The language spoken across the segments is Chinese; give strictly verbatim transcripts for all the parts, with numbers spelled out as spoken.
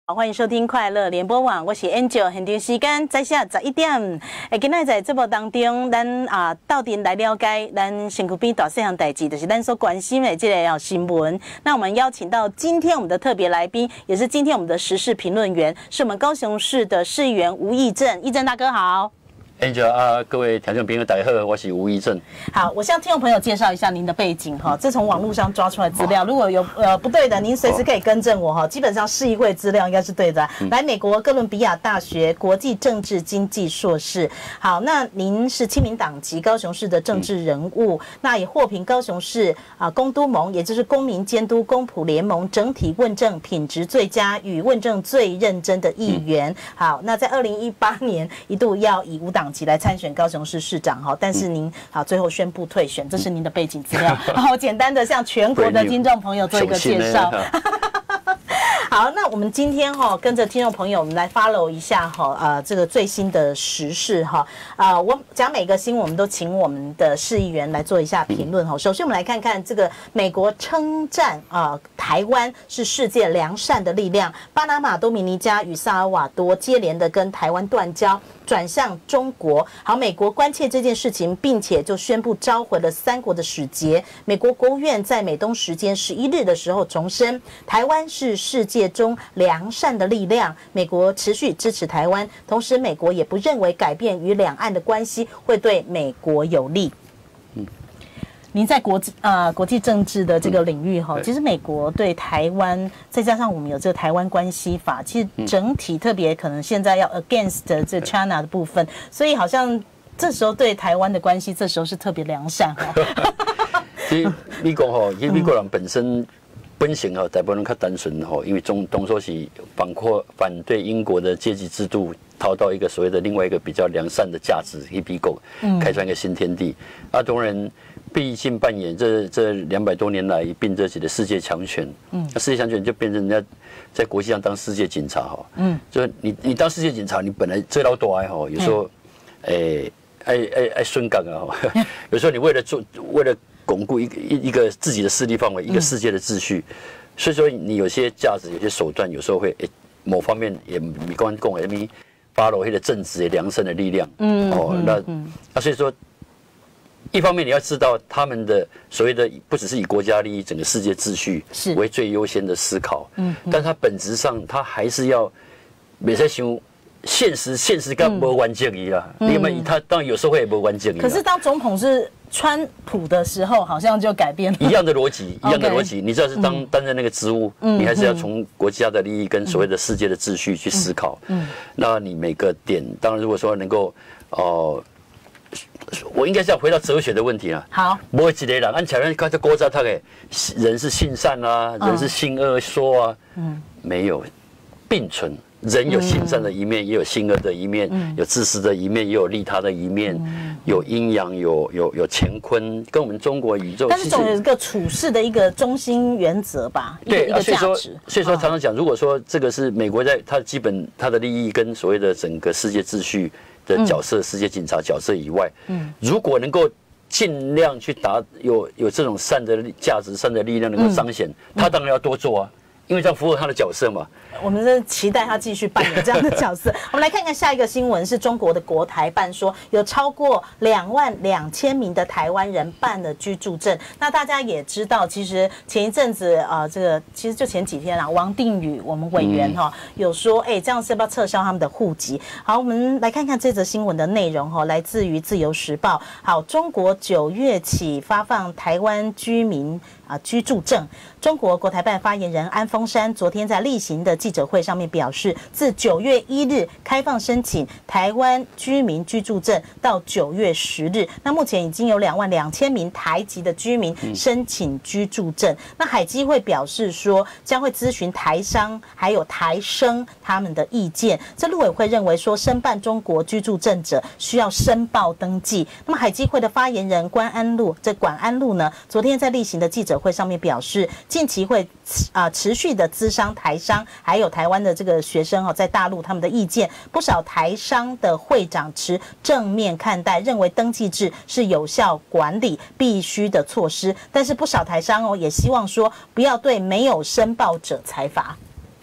欢迎收听快乐联播网，我是 Angel， 现在时间在下十一点。诶，今仔在节目当中，咱啊到底来了解咱身躯边大细项代志，就是咱所关心的这个新闻。那我们邀请到今天我们的特别来宾，也是今天我们的时事评论员，是我们高雄市的市议员吴益政。益政大哥好。 Angel 啊，各位听众朋友大家好，我是吴益政。 好，我向听众朋友介绍一下您的背景哈，这从网络上抓出来资料，如果有呃不对的，您随时可以更正我哈。基本上市议会资料应该是对的。嗯、来美国哥伦比亚大学国际政治经济硕士。好，那您是亲民党籍高雄市的政治人物，嗯、那也获评高雄市啊公都盟，也就是公民监督公仆联盟整体问政品质最佳与问政最认真的议员。嗯、好，那在二零一八年一度要以无党籍来参选高雄市市长哈，但是您好最后宣布退选，这是您的背景资料。好，简单的向全国的听众朋友做一个介绍。好，那我们今天哈跟着听众朋友，我们来 follow 一下哈，呃，这个最新的时事哈，啊、呃，我讲每个新闻，我们都请我们的市议员来做一下评论哈。首先，我们来看看这个美国称赞啊、呃，台湾是世界良善的力量，巴拿马、多米尼加与萨尔瓦多接连的跟台湾断交。转向中国，好，美国关切这件事情，并且就宣布召回了三国的使节。美国国务院在美东时间十一日的时候重申，台湾是世界中良善的力量，美国持续支持台湾，同时美国也不认为改变与两岸的关系会对美国有利。您在国际啊、呃、国际政治的这个领域哈，其实美国对台湾，再加上我们有这个台湾关系法，其实整体特别可能现在要 against 这 China 的部分，所以好像这时候对台湾的关系，这时候是特别良善哈。 其实美国哈，因为美国人本身本性哈，大部分人较单纯哈，因为中东说是反扩反对英国的阶级制度。逃到一个所谓的另外一个比较良善的价值，去比狗开创一个新天地。啊，当然，毕竟扮演这这两百多年来并这起的世界强权，嗯，那世界强权就变成人家在国际上当世界警察哈，嗯，就是你你当世界警察，你本来最老多爱哈，有时候，诶，爱爱爱顺港啊，有时候你为了做为了巩固一个一一个自己的势力范围，一个世界的秩序，所以说你有些价值、有些手段，有时候会诶某方面也没关共诶咪。发挥的正直的良善的力量，嗯，哦，那那所以说，一方面你要知道他们的所谓的不只是以国家利益、整个世界秩序为最优先的思考，嗯，但它本质上它还是要没在想现实，现实跟没完整一样，因为他当然有时候会没完整。 可是当总统是川普的时候，好像就改变了。 一样的逻辑，一样的逻辑。你只要是当担任那个职务，你还是要从国家的利益跟所谓的世界的秩序去思考。嗯，那你每个点，当然如果说能够，哦，我应该是要回到哲学的问题啊。好，不会几类人按前面看这国家他给人是性善啊，人是性恶说啊，嗯，没有并存。人有性善的一面，也有性恶的一面，有自私的一面，也有利他的一面，有阴阳，有有有乾坤，跟我们中国宇宙。 但是总有一个处事的一个中心原则吧， 对， 一个价值。 所以说，常常讲，如果说这个是美国在它的基本它的利益跟所谓的整个世界秩序的角色，世界警察角色以外，嗯，如果能够尽量去达有有这种善的价值、善的力量能够彰显，他当然要多做啊。因为这样符合他的角色嘛， 我们是期待他继续扮演这样的角色。我们来看看下一个新闻，是中国的国台办说，有超过两万两千名的台湾人办了居住证。那大家也知道，其实前一阵子啊、呃，这个其实就前几天啊，王定宇我们委员哈、哦嗯、有说，哎，这样是要不要撤销他们的户籍？好，我们来看看这则新闻的内容哈、哦，来自于自由时报。好，中国九月起发放台湾居民啊居住证。中国国台办发言人安峰山昨天在例行的记者会上面表示，自九月一日开放申请台湾居民居住证到九月十日，那目前已经有两万两千名台籍的居民申请居住证。那海基会表示说，将会咨询台商还有台生他们的意见。这陆委会认为说，申办中国居住证者需要申报登记。那么海基会的发言人关安路，这管安路呢，昨天在例行的记者会上面表示，近期会啊、呃、持续的咨商台商，还有台湾的这个学生哦，在大陆他们的意见，不少台商的会长持正面看待，认为登记制是有效管理必须的措施。但是不少台商哦，也希望说不要对没有申报者裁罚。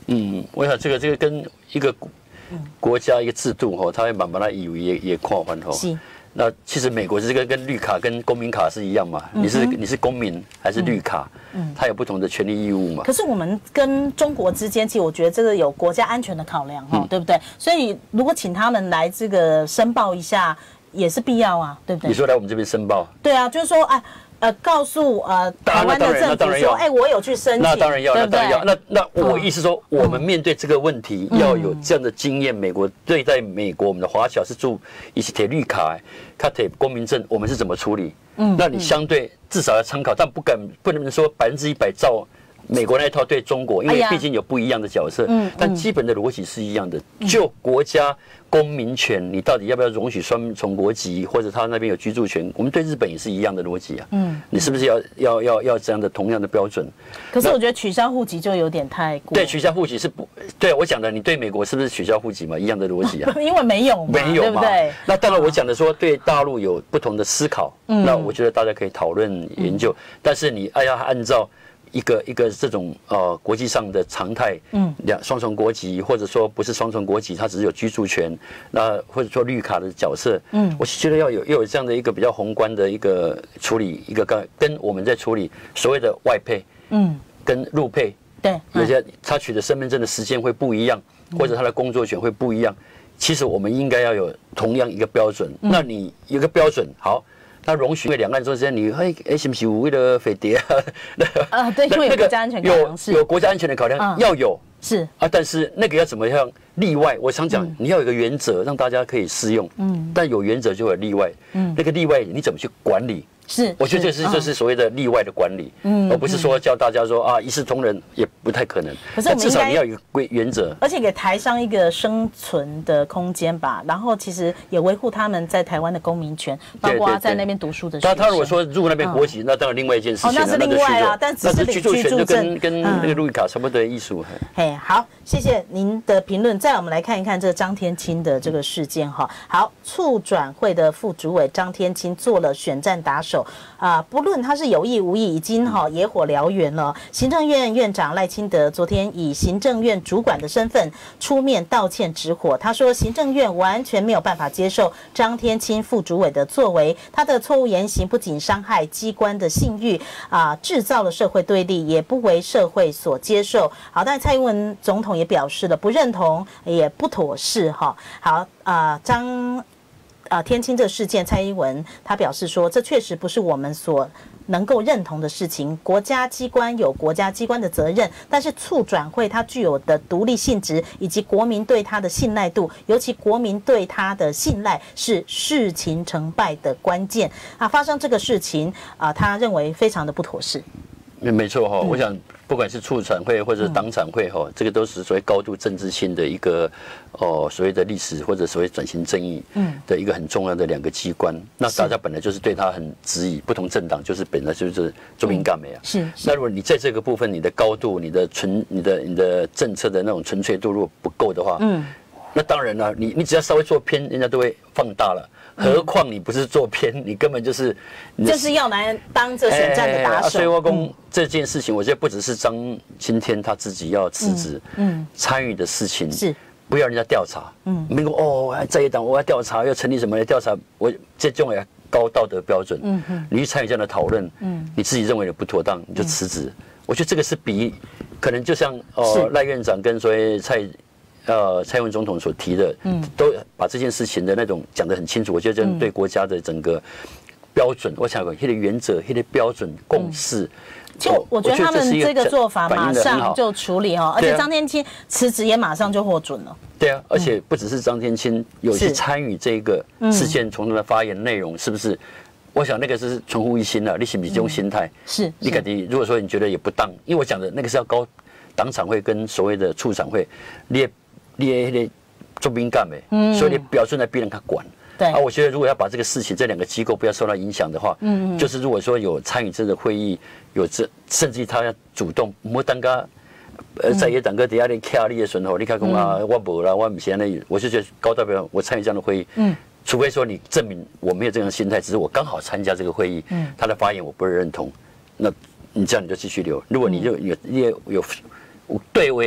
嗯，我想这个这个跟一个国家一个制度哈，它会慢慢来以为也也跨环哈。 是。 那其实美国是这个跟绿卡跟公民卡是一样嘛？你是你是公民还是绿卡？嗯，它有不同的权利义务嘛。 可是我们跟中国之间，其实我觉得这个有国家安全的考量哈，对不对？所以如果请他们来这个申报一下，也是必要啊，对不对？ 你说来我们这边申报？ 对啊，就是说哎。呃，告诉呃台湾的政府说，哎，我有去申请， 那当然要，那当然要。那那我意思说， 嗯、 我们面对这个问题要有这样的经验。美国对待美国，我们的华侨是住一起铁绿卡、卡铁公民证，我们是怎么处理？嗯，那你相对至少要参考，但不敢不能说百分之一百照美国那一套对中国，因为毕竟有不一样的角色。嗯，但基本的逻辑是一样的。就国家公民权，你到底要不要容许双重国籍，或者他那边有居住权？我们对日本也是一样的逻辑啊。嗯，你是不是要要要要这样的同样的标准？ 可是我觉得取消户籍就有点太过。 对，取消户籍是不对我讲的，你对美国是不是取消户籍嘛？一样的逻辑啊。 因为没有嘛， 没有嘛， 对不对？ 那当然，我讲的说对大陆有不同的思考，嗯、那我觉得大家可以讨论研究。嗯、但是你要按照。一个一个这种呃国际上的常态，嗯，两双重国籍，或者说不是双重国籍，它只是有居住权，那或者说绿卡的角色，嗯，我是觉得要有要有这样的一个比较宏观的一个处理，一个跟跟我们在处理所谓的外配，嗯，跟入配， 对， 有些他取得身份证的时间会不一样，或者他的工作权会不一样，其实我们应该要有同样一个标准。那你有个标准好。那容许因为两岸之间，你哎哎，是不是为了飞碟啊？ 啊，对，因为有国家安全考量是有国家安全的考量，要有是啊，但是那个要怎么样例外？我想讲，你要有一个原则，让大家可以适用。嗯，但有原则就有例外。嗯，那个例外你怎么去管理？ 是， 我觉得这是这是所谓的例外的管理，嗯，而不是说叫大家说啊一视同仁，也不太可能。 可是至少你要有一个规原则， 而且给台商一个生存的空间吧。然后其实也维护他们在台湾的公民权，包括在那边读书的学生。 他他如果说入那边国籍，那当然另外一件事情， 哦，那是另外啦，但只是居住权就跟跟那个绿卡差不多的艺术。 嘿，好，谢谢您的评论。再我们来看一看这个张天钦的这个事件哈。好，促转会的副主委张天钦做了选战打手啊。不论他是有意无意，已经哈野火燎原了。行政院院长赖清德昨天以行政院主管的身份出面道歉止火。他说，行政院完全没有办法接受张天钦副主委的作为，他的错误言行不仅伤害机关的信誉啊，制造了社会对立，也不为社会所接受。好，但蔡英文总统也表示了不认同，也不妥适哈。好啊，张。啊，天钦这事件，蔡英文他表示说，这确实不是我们所能够认同的事情。国家机关有国家机关的责任，但是促转会它具有的独立性质以及国民对它的信赖度，尤其国民对它的信赖是事情成败的关键啊。发生这个事情啊，他认为非常的不妥适。 没错哈，我想不管是促转会或者党产会哈，这个都是所谓高度政治性的一个哦所谓的历史或者所谓转型正义的一个很重要的两个机关。那大家本来就是对他很质疑，不同政党就是本来就是做敏感的呀。 是。 那如果你在这个部分你的高度、你的纯、你的你的政策的那种纯粹度如果不够的话，嗯，那当然了，你你只要稍微做偏，人家都会放大了。何况你不是做偏，你根本就是就是要来当这选战的打手。 所以我讲这件事情，我觉得不只是张今天他自己要辞职，嗯，参与的事情是不要人家调查，嗯，没说哦，在野党我要调查，要成立什么来调查，我这种也高道德标准，嗯嗯，你去参与这样的讨论，嗯，你自己认为的不妥当，你就辞职。我觉得这个是比可能就像哦赖院长跟所谓蔡。呃，蔡英文总统所提的，嗯，都把这件事情的那种讲得很清楚。我觉得这对国家的整个标准，我想一个原则、一个标准共识。 就我觉得他们这个做法马上就处理哈，而且张天钦辞职也马上就获准了。 对啊，而且不只是张天钦有去参与这个事件，从他的发言内容是不是？我想那个是存乎一心的，你是不是这种心态？ 是， 你肯定如果说你觉得也不当，因为我讲的那个是要高党产会跟所谓的促产会，你也。你也那做敏感的，嗯，所以你标准来逼人他管。 对啊， 我觉得如果要把这个事情这两个机构不要受到影响的话，嗯，就是如果说有参与这个会议，有这甚至他要主动，莫当个呃在野党搁底下咧卡你的时候，你看讲啊，我无啦，我唔是安尼，我就觉得高代表我参与这样的会议，嗯，除非说你证明我没有这样的心态，只是我刚好参加这个会议，嗯，他的发言我不认同，那你这样你就继续留。如果你就有你也有有对位啦。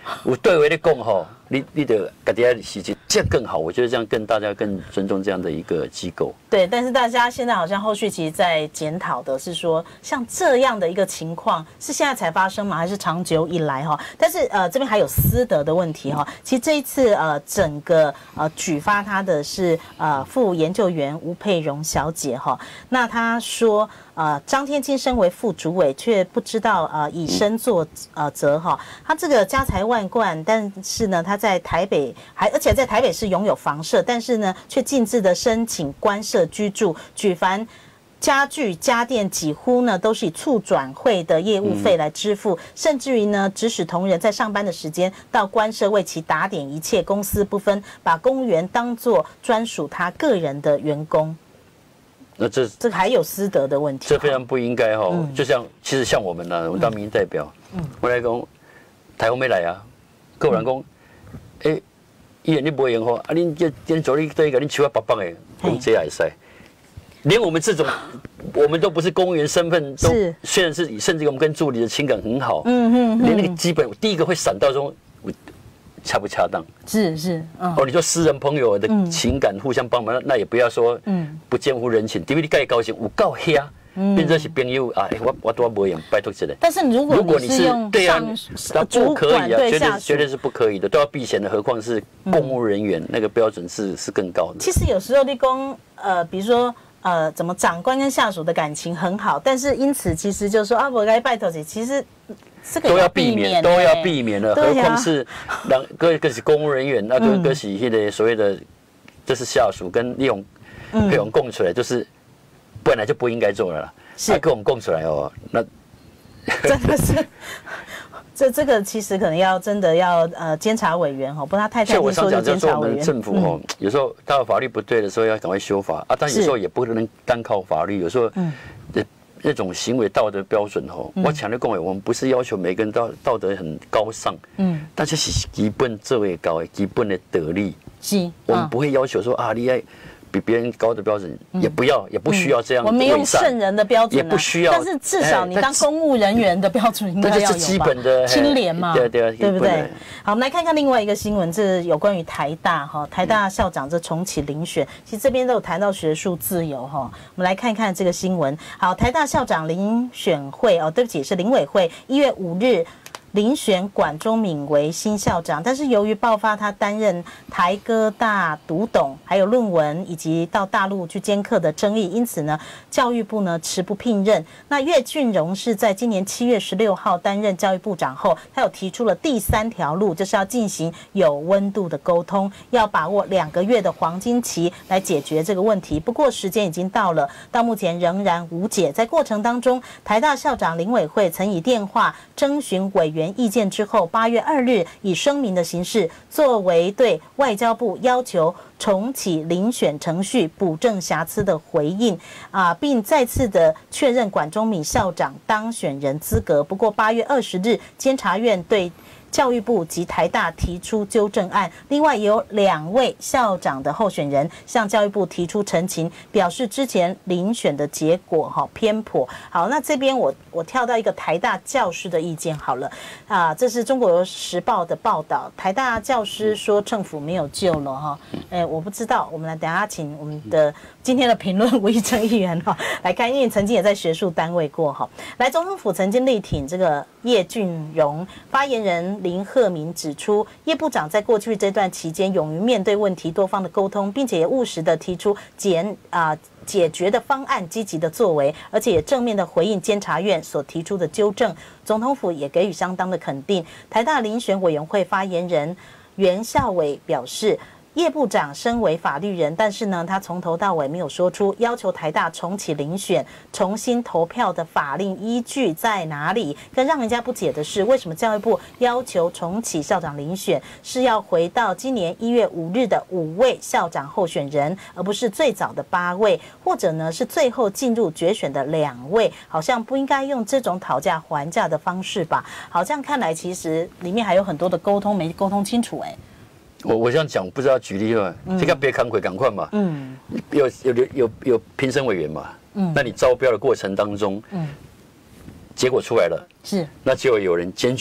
我对我的讲吼，你你的大家细节这样更好，我觉得这样更大家更尊重这样的一个机构。 对，但是大家现在好像后续其实在检讨的是说，像这样的一个情况是现在才发生吗？还是长久以来哈？但是呃这边还有私德的问题哈。其实这一次呃整个呃举发他的是呃副研究员吴佩蓉小姐哈。那她说呃张天金身为副主委，却不知道呃以身作呃则哈。他这个家财万贯，但是呢他在台北还而且在台北市拥有房舍，但是呢却径自的申请官舍居住，举凡家具家电几乎呢都是以促转会的业务费来支付，嗯、甚至于呢指使同仁在上班的时间到官舍为其打点一切，公私不分，把公务员当作专属他个人的员工。 那这这还有私德的问题， 这非常不应该哈、哦嗯。就像其实像我们呢、啊，我当民意代表，嗯，我来讲台风没来啊，个人讲，哎、嗯。伊人你不会用吼，啊，恁这恁做你这个恁手啊棒棒的，讲这也使。连我们这种，我们都不是公务员身份，都虽然是甚至我们跟助理的情感很好，嗯嗯，连那个基本第一个会闪到说，恰不恰当？ 是是， 嗯、哦，你说私人朋友的情感互相帮忙，那也不要说，嗯，不见乎人情，因为你该高兴，有够遐。变成是朋友啊，我我都不用拜托起来。 但是如果你是用对啊，那不可以啊，绝对绝对是不可以的，都要避嫌的。何况是公务人员，嗯、那个标准是是更高的。 其实有时候立功，呃，比如说呃，怎么长官跟下属的感情很好，但是因此其实就说啊，我该拜托起，其实这个都要避免，都要避免了。何况是让各个是公务人员，那个个是那个所谓的，这是下属跟利用利用供出来，就是。本来就不应该做了啦，是跟我们供出来哦，那真的是，这这个其实可能要真的要呃监察委员哈，不然他太太听说是监察委员。 我们政府哦，有时候到法律不对的时候要赶快修法啊，但有时候也不能单靠法律，有时候那那种行为道德标准哦，我强烈认为我们不是要求每个人道道德很高尚，嗯，但是是基本作为高的基本的德力，是，我们不会要求说啊你爱。比别人高的标准也不要，也不需要这样。 我们用圣人的标准， 也不需要。 但是至少你当公务人员的标准应该要有吧？ 这是基本的清廉嘛， 对对对不对？好，我们来看看另外一个新闻，这有关于台大哈，台大校长这重启遴选，其实这边都有谈到学术自由哈。我们来看看这个新闻。好，台大校长遴选会哦，对不起，是遴委会，一月五日。遴选管中闵为新校长，但是由于爆发他担任台哥大读懂，还有论文以及到大陆去兼课的争议，因此呢，教育部呢迟不聘任。那岳俊荣是在今年七月十六号担任教育部长后，他有提出了第三条路，就是要进行有温度的沟通，要把握两个月的黄金期来解决这个问题。不过时间已经到了，到目前仍然无解。在过程当中，台大校长遴委会曾以电话征询委员意见之后，八月二日以声明的形式，作为对外交部要求重启遴选程序补正瑕疵的回应啊，并再次的确认管中闵校长当选人资格。不过八月二十日，监察院对教育部及台大提出纠正案，另外也有两位校长的候选人向教育部提出陈情，表示之前遴选的结果哈偏颇。好，那这边我我跳到一个台大教师的意见好了啊，这是中国时报的报道，台大教师说政府没有救了哈，哎，我不知道，我们来等下请我们的今天的评论吴益政议员哈来看，因为曾经也在学术单位过哈，来总统府曾经力挺这个叶俊荣，发言人林鹤鸣指出，叶部长在过去这段期间勇于面对问题，多方的沟通，并且也务实的提出解啊解决的方案，积极的作为，而且也正面的回应监察院所提出的纠正。总统府也给予相当的肯定。台大遴选委员会发言人袁孝伟表示，叶部长身为法律人，但是呢，他从头到尾没有说出要求台大重启遴选、重新投票的法令依据在哪里。更让人家不解的是，为什么教育部要求重启校长遴选，是要回到今年一月五日的五位校长候选人，而不是最早的八位，或者呢是最后进入决选的两位？好像不应该用这种讨价还价的方式吧？好，这样看来，其实里面还有很多的沟通没沟通清楚、欸，哎。 我我这样讲，不知道举例了，这个别扛回赶快嘛。嗯，有有有有有评审委员嘛。嗯，那你招标的过程当中，嗯，结果出来了，是，那就有人检举，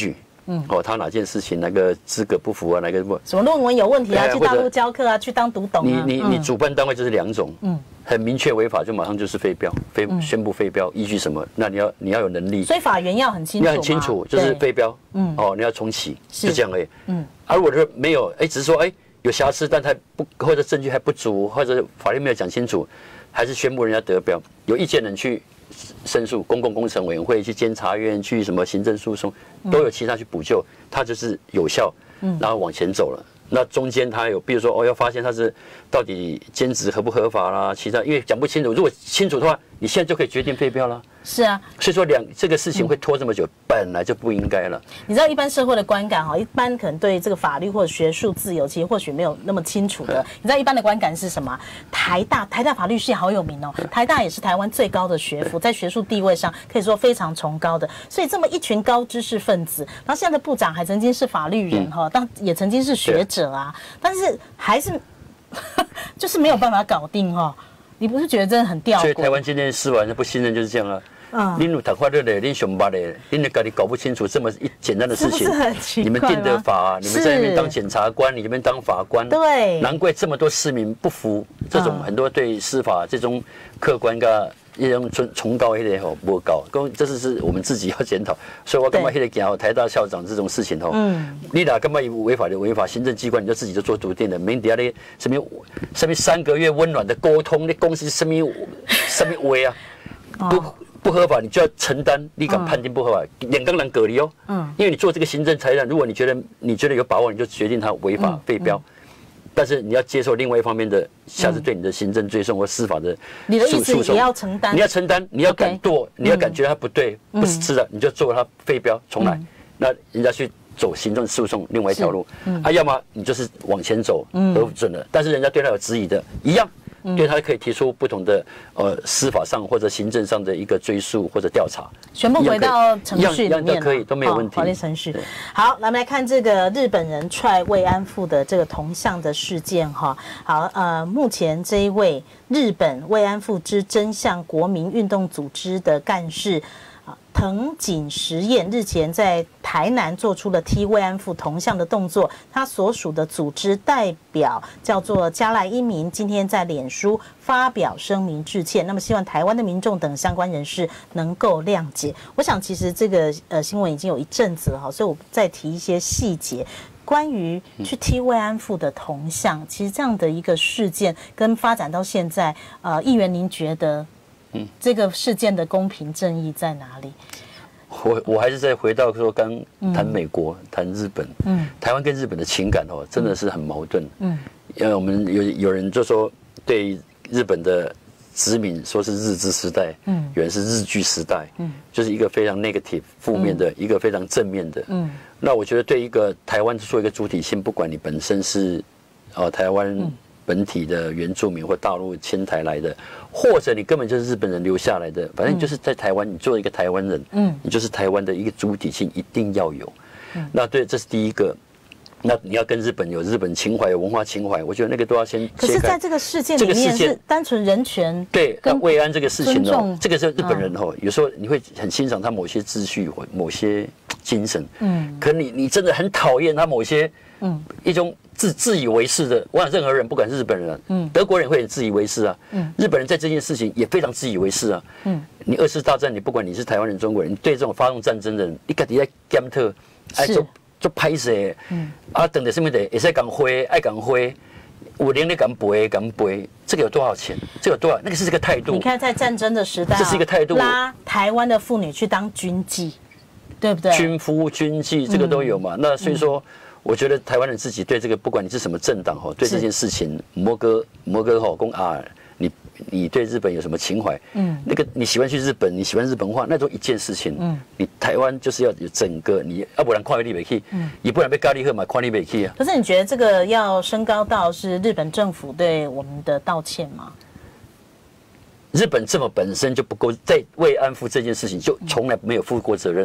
嗯，哦，他哪件事情那个资格不符啊，哪个不什么论文有问题啊，去大陆教课啊，去当读懂啊。你你你主办单位就是两种，嗯，很明确违法就马上就是废标，废宣布废标，依据什么？那你要你要有能力， 所以法源要很清楚， 你要很清楚，就是废标，嗯，哦，你要重启，就这样而已，嗯。而我说没有，哎，只是说哎有瑕疵，但他不或者证据还不足，或者法律没有讲清楚，还是宣布人家得标，有意见人去申诉，公共工程委员会去监察院去什么行政诉讼，都有其他去补救，它就是有效，然后往前走了。那中间他有，比如说哦，要发现他是到底兼职合不合法啦，其他因为讲不清楚，如果清楚的话，你现在就可以决定废标了。 是啊， 所以说两这个事情会拖这么久，嗯、本来就不应该了。 你知道一般社会的观感哈，一般可能对这个法律或者学术自由，其实或许没有那么清楚的。嗯、你知道一般的观感是什么？台大台大法律系好有名哦，台大也是台湾最高的学府，在学术地位上可以说非常崇高的。所以这么一群高知识分子，然后现在的部长还曾经是法律人哈，但、嗯、也曾经是学者啊，但是还是就是没有办法搞定哈。你不是觉得真的很吊诡？ 所以台湾今天司法人不信任就是这样啊。嗯，你有读法律的，你上班的，你的家己搞不清楚这么一简单的事情， 是不是很奇怪？ 你们定的法，你们在那边当检察官，你那边当法官， 对， 难怪这么多市民不服这种很多对司法这种客观个一种崇崇高一点吼不高，这是是我们自己要检讨。所以我干嘛迄个讲台大校长这种事情吼，嗯，你哪干嘛违法的违法，行政机关你就自己就做笃定的，明底下咧什么什么三个月温暖的沟通，你公司什么什么way啊，不。不合法，你就要承担。你敢判定不合法，两个人隔离哦。嗯，因为你做这个行政裁量，如果你觉得你觉得有把握，你就决定他违法废标。但是你要接受另外一方面的，下次对你的行政追诉或司法的你的意思也要承担， 你要承担，你要敢做，你要敢觉得他不对，不是吃的，你就做他废标重来。那人家去走行政诉讼另外一条路，啊，要么你就是往前走，核准了，但是人家对他有质疑的，一样。对他可以提出不同的呃司法上或者行政上的一个追诉或者调查， 全部回到程序里面都可以，都没有问题。 法律程序。好，来我们来看这个日本人踹慰安妇的这个铜像的事件哈。好，呃，目前这一位日本慰安妇之真相国民运动组织的干事。藤井实验日前在台南做出了踢慰安妇铜像的动作，他所属的组织代表叫做加赖一鸣，今天在脸书发表声明致歉，那么希望台湾的民众等相关人士能够谅解。我想其实这个呃新闻已经有一阵子了哈，所以我再提一些细节。关于去踢慰安妇的铜像，其实这样的一个事件跟发展到现在，呃，议员您觉得？嗯，这个事件的公平正义在哪里？ 我我还是再回到说，刚谈美国，谈、嗯、日本，嗯，台湾跟日本的情感哦，真的是很矛盾，嗯，因为我们有有人就说对日本的殖民说是日治时代，嗯，有人是日据时代，嗯，就是一个非常 negative 负面的，嗯、一个非常正面的，嗯，那我觉得对一个台湾做一个主体性，不管你本身是呃台湾。嗯本体的原住民或大陆迁台来的，或者你根本就是日本人留下来的，反正就是在台湾，你做一个台湾人，嗯，你就是台湾的一个主体性一定要有。嗯、那对，这是第一个。那你要跟日本有日本情怀、有文化情怀，我觉得那个都要先。 可是在这个事件里面是单纯人权。 对，那慰安这个事情哦，这个是日本人哦，有时候你会很欣赏他某些秩序或某些精神，嗯，可你你真的很讨厌他某些。嗯，一种自自以为是的，我想任何人，不管是日本人，嗯，德国人会很自以为是啊，嗯，日本人在这件事情也非常自以为是啊，嗯，你二次大战，你不管你是台湾人、中国人，你对这种发动战争的人，你自己在检讨，哎，做做拍摄，嗯，啊，等的什么的，也是敢挥，爱敢挥，我连你敢背，敢背，这个有多少钱？这个有多少？那个是这个态度。 你看，在战争的时代， 这是一个态度， 拉台湾的妇女去当军妓，对不对？ 军夫、军妓，这个都有嘛。那所以说。我觉得台湾人自己对这个，不管你是什么政党哈，对这件事情，摩哥摩哥哈公啊，你你对日本有什么情怀？嗯，那个你喜欢去日本，你喜欢日本话，那都一件事情。嗯，你台湾就是要有整个，你要不然跨越立北去，嗯，也不然被咖喱喝嘛，跨立北去啊。 可是你觉得这个要升高到是日本政府对我们的道歉吗？ 日本这么本身就不够，在慰安妇这件事情就从来没有负过责任了。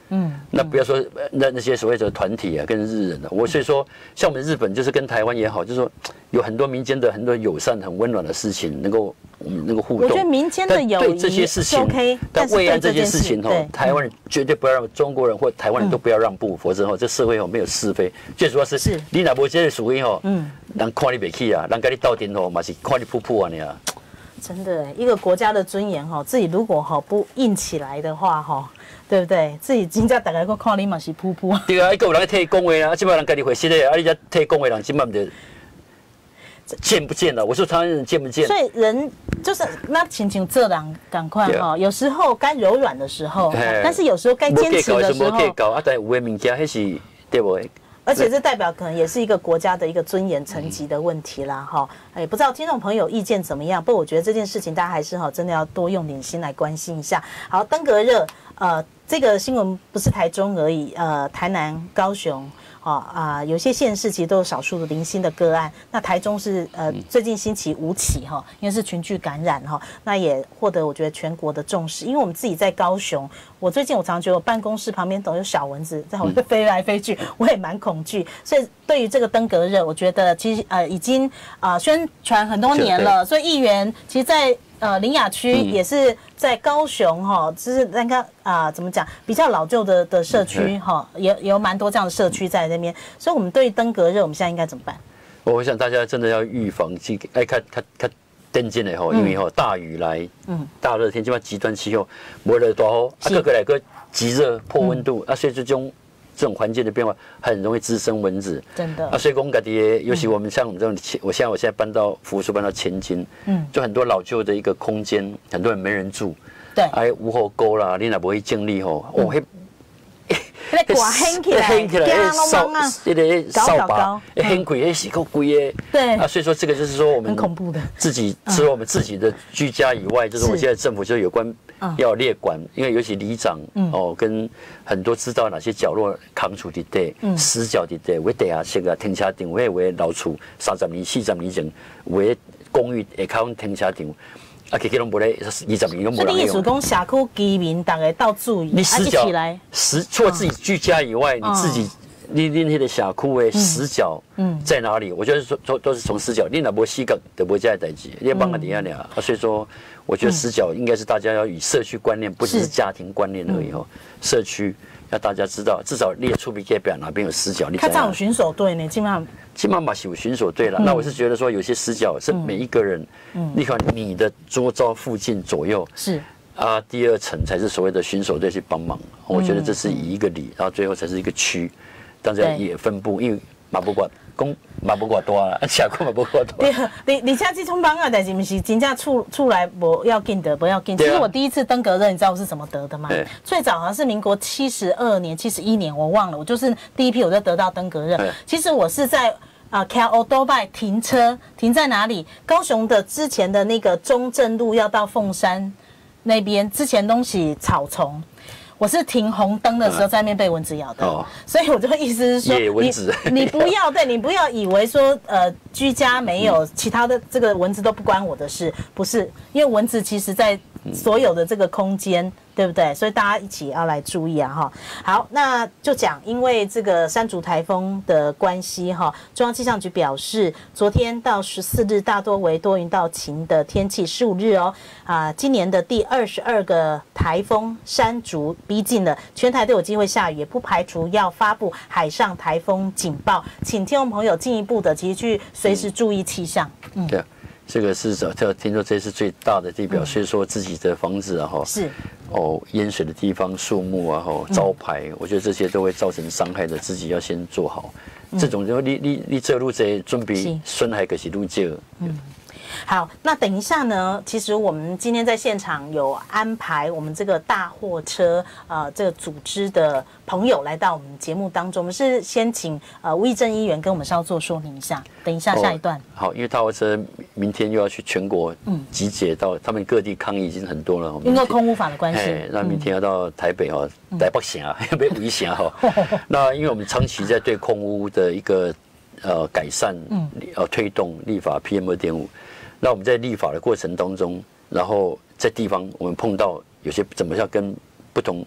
嗯，那不要说那那些所谓的团体啊，跟日人啊，我所以说，像我们日本就是跟台湾也好，就是说有很多民间的很多友善、很温暖的事情，能够我们能够互动。 我觉得民间的友谊这些事情 OK， 但慰安这件事情哈，台湾人绝对不要让中国人或台湾人都不要让步，否则哈，这社会哦没有是非，最主要是你哪无这个属于哈，嗯，人看你不起啊，人跟你斗阵吼嘛是看你噗噗啊你啊。 真的，一个国家的尊严哈，自己如果哈不硬起来的话哈。对不对？自己真正大家个看你嘛是噗噗。 对啊，一个有人替讲话啊，即摆人家己回息的，啊，你才替讲话人，即摆唔得见不见了？我说台湾人见不见？所以人就是那亲像这人赶快哈，有时候该柔软的时候，但是有时候该坚持的时候。 无计较啊，但有的物件迄是对不？ 而且这代表可能也是一个国家的一个尊严层级的问题啦，哈，也不知道听众朋友意见怎么样。不过我觉得这件事情大家还是哈真的要多用点心来关心一下。好，登革热，呃，这个新闻不是台中而已，呃，台南、高雄。哦啊、呃，有些县市其实都有少数的零星的个案。那台中是呃最近星期五起哈，因为是群聚感染哈，那也获得我觉得全国的重视。因为我们自己在高雄，我最近我常常觉得我办公室旁边总有小蚊子在我会飞来飞去，我也蛮恐惧。所以对于这个登革热，我觉得其实呃已经啊、呃、宣传很多年了。所以议员其实，在呃，苓雅区也是在高雄哈，就是那个啊，怎么讲，比较老旧的的社区哈，也有蛮多这样的社区在那边，所以我们对于登革热，我们现在应该怎么办？ 我想大家真的要预防，去爱看看看电键的吼，因为吼大雨来，嗯，大热天，基本上极端气候，没了大雨，啊，个个来个极热破温度，啊，所以这种这种环境的变化很容易滋生蚊子， 真的。 啊，所以讲家己，尤其我们像我们这种，我现在我现在搬到福州，搬到前金，嗯，就很多老旧的一个空间，很多人没人住， 对， 哎，屋后沟啦，你若不会建立吼，哦，迄。 那挂掀起来，掀起来， 扫那个扫把，掀开那是够贵的。 对啊，所以说这个就是说我们很恐怖的， 自己除了我们自己的居家以外，就是我们现在政府就有关要列管，因为尤其里长哦跟很多知道哪些角落扛出的地，死角的地，为地下室啊停车场，为为老厝三十年、四十年前为公寓下靠停车场。啊，其实拢无咧，二十年拢无人用。 所以你意思讲，社区居民大家到注意， 你死角起来， 死除了自己居家以外，你自己你你那个社区的死角在哪里？我觉得说都都是从死角，你若无死角，就无这样代志，你要帮个底下俩。啊，所以说，我觉得死角应该是大家要以社区观念，不只是家庭观念而已哦，社区要大家知道，至少列出名表哪边有死角，你看这样有巡守队呢，基本上。 基本上是有巡守队了，那我是觉得说有些死角是每一个人，你看你的桌照附近左右是啊，第二层才是所谓的巡守队去帮忙。我觉得这是以一个里，然后最后才是一个区，大家也分布，因为马不管公马不管多啊，下过马不管多。 对，你你下这冲帮啊，但是不是真正出出来不要紧得，不要紧。其实我第一次登革热，你知道我是怎么得的吗？最早好像是民国七十二年、七十一年，我忘了，我就是第一批我就得到登革热。其实我是在。啊 ，Cal Odobai 停车停在哪里？高雄的之前的那个中正路要到凤山那边，之前东西草丛，我是停红灯的时候在那边被蚊子咬的，哦、所以我就意思是说，你你不要对你不要以为说呃居家没有、嗯、其他的这个蚊子都不关我的事，不是，因为蚊子其实在所有的这个空间。对不对？所以大家一起要来注意啊！哈，好，那就讲，因为这个山竹台风的关系，哈，中央气象局表示，昨天到十四日大多为多云到晴的天气，十五日哦，啊，今年的第二十二个台风山竹逼近了，全台都有机会下雨，也不排除要发布海上台风警报，请听众朋友进一步的其实去随时注意气象。嗯，对。 这个是这听说这是最大的地表，所以说自己的房子啊哈，是哦淹水的地方、树木啊哈、招牌，我觉得这些都会造成伤害的，自己要先做好。这种就你你你这路这准备损害可是路这。嗯。 好，那等一下呢？其实我们今天在现场有安排我们这个大货车呃这个组织的朋友来到我们节目当中。我们是先请呃吴益政议员跟我们稍作说明一下。等一下下一段。哦、 好，因为大货车明天又要去全国集结到，他们各地抗议已经很多了。 因为空污法的关系， 那明天要到台北哦，台北县啊，被危险哈。那因为我们长期在对空污的一个呃改善，呃推动立法 P M 二点五。那我们在立法的过程当中，然后在地方我们碰到有些怎么样跟不同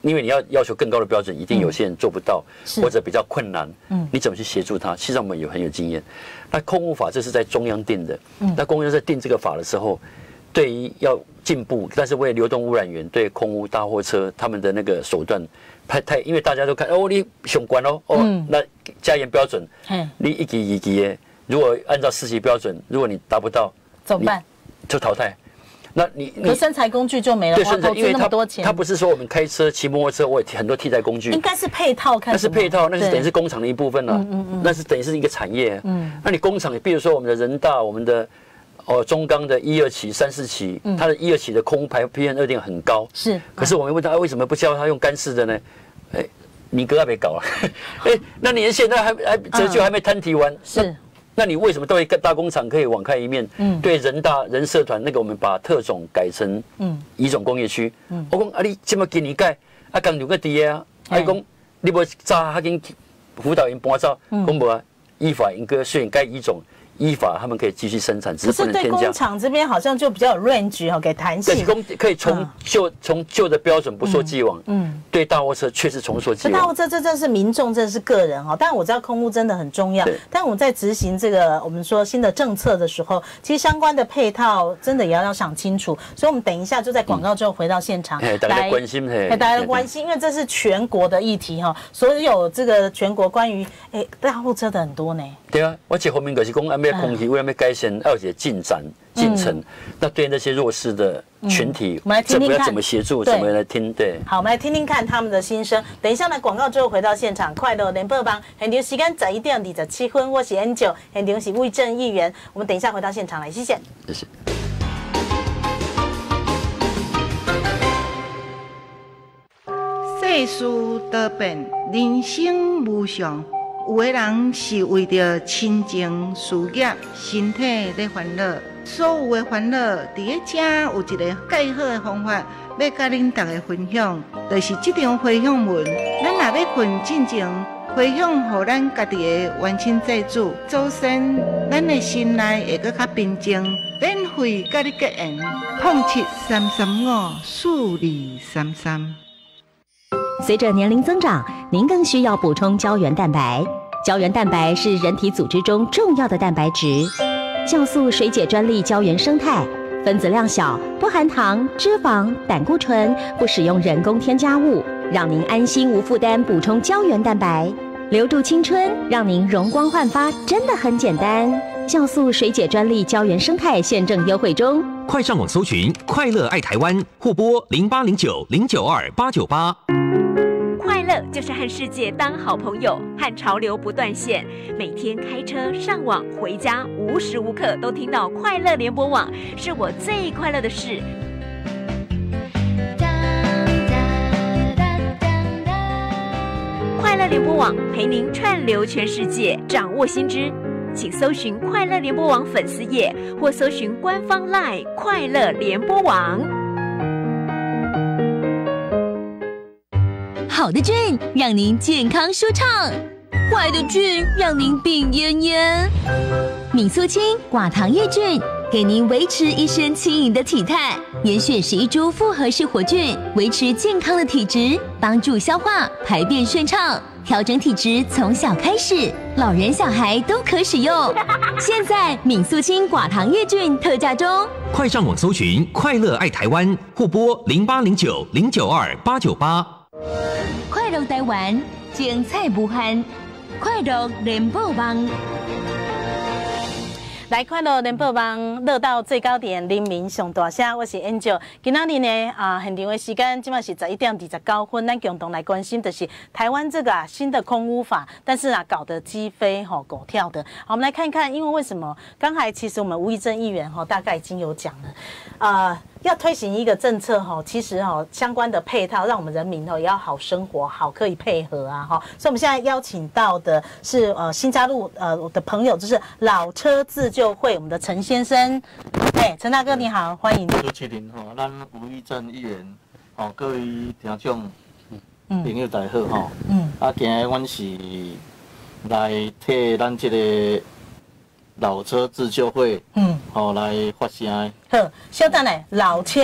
因为你要要求更高的标准，一定有些人做不到， 嗯、 或者比较困难。嗯，你怎么去协助他？其实我们有很有经验。那空污法这是在中央定的，嗯，那公约在定这个法的时候，对于要进步，但是为流动污染源对空污大货车他们的那个手段。太太，因为大家都看哦，你相关哦，哦，嗯、那加严标准，你一级一级的，如果按照四级标准，如果你达不到， 怎么办？ 就淘汰。那你你生财工具就没了， 对， 投资那么多钱。 他不是说我们开车、骑摩托车，我有很多替代工具， 应该是配套看。 那是配套，那是等于是工厂的一部分了、啊，嗯嗯嗯那是等于是一个产业、啊。嗯，那你工厂，比如说我们的人大，我们的。哦，中钢的一二期、三四期，嗯、它的一二期的空排 P M 二点五 很高， 是。 可是我们问他、啊、为什么不教他用干式的呢？哎，你哥还没搞啊？哎，那你现在还还折旧还没摊提完，嗯、 是。 那, 那你为什么对大工厂可以网开一面？嗯，对人大人社团那个我们把特种改成嗯乙种工业区，嗯，我讲啊你这么给你改，啊刚有个地啊，啊讲你不早还跟辅导员搬走，讲无啊，依法应该虽然该乙种。依法，他们可以继续生产，只是不能添加。 可是对工厂这边好像就比较有 range 哈，给弹性。 对，工可以从旧从旧的标准不说既往，嗯，对大货车确实重说既往。 大货车这真是民众，真是个人哈。但我知道空污真的很重要，但我们在执行这个我们说新的政策的时候，其实相关的配套真的也要要想清楚。所以，我们等一下就在广告之后回到现场， 大家关心， 大家的关心，因为这是全国的议题哈，所有这个全国关于哎大货车的很多呢。 对啊，我这方面就是讲，安排空气为了要改善，要有些进展进程。嗯、那对那些弱势的群体，嗯、我们来听听看怎么协助，怎么来听。对， 好，我们来听听看他们的心声。等一下呢，广告之后回到现场，快乐联播帮，现场时间十一点二十七分，我是 Angel， 现场是魏正议员。我们等一下回到现场来，谢谢。 谢谢。 世事多变，人生无常。有的人是为着亲情、事业、身体在烦恼，所有的烦恼，伫个遮有一个介好的方法，要甲恁大家分享，就是这张回向文。咱若要困进前，回向互咱家己的冤亲债主，早晨咱的心内会搁较平静，免费甲你结缘，空七三三五四二三三。 随着年龄增长，您更需要补充胶原蛋白。胶原蛋白是人体组织中重要的蛋白质，酵素水解专利胶原生态，分子量小，不含糖、脂肪、胆固醇，不使用人工添加物，让您安心无负担补充胶原蛋白，留住青春，让您容光焕发，真的很简单。酵素水解专利胶原生态现正优惠中， 快上网搜寻“快乐爱台湾”，或拨零八零九零九二八九八。 快乐就是和世界当好朋友，和潮流不断线。每天开车、上网、回家，无时无刻都听到快乐联播网，是我最快乐的事。快乐联播网陪您串流全世界，掌握新知。请搜寻快乐联播网粉丝页，或搜寻官方 LINE 快乐联播网。 好的菌让您健康舒畅，坏的菌让您病恹恹。敏素清寡糖抑菌，给您维持一身轻盈的体态。严选十一株复合式活菌，维持健康的体质，帮助消化排便顺畅。调整体质从小开始，老人小孩都可使用。现在敏素清寡糖抑菌特价中， 快上网搜寻“快乐爱台湾”，或拨零八零九零九二八九八。 快乐台湾，精彩无限，快乐联播网。 来快乐联播网，乐到最高点，人民上大声。我是 Angel。今仔日呢啊，现场的时间今晚是十一点二十九分，咱共同来关心的是台湾这个啊新的空污法，但是啊搞得鸡飞吼狗跳的。好，我们来看看，因为为什么？刚才其实我们吴益政议员哈大概已经有讲了，呃。要推行一个政策哈，其实哈相关的配套，让我们人民哈也要好生活，好可以配合啊哈。所以我们现在邀请到的是呃新加入呃我的朋友，就是老车自救会我们的陈先生。哎，陈大哥你好，欢迎。 主持人哈，咱吴益政议员，哦各位听众朋友大家好哈。嗯。啊，今日阮是来替咱这个老车自救会，嗯，好、哦、来发声。 好，稍等嘞，老车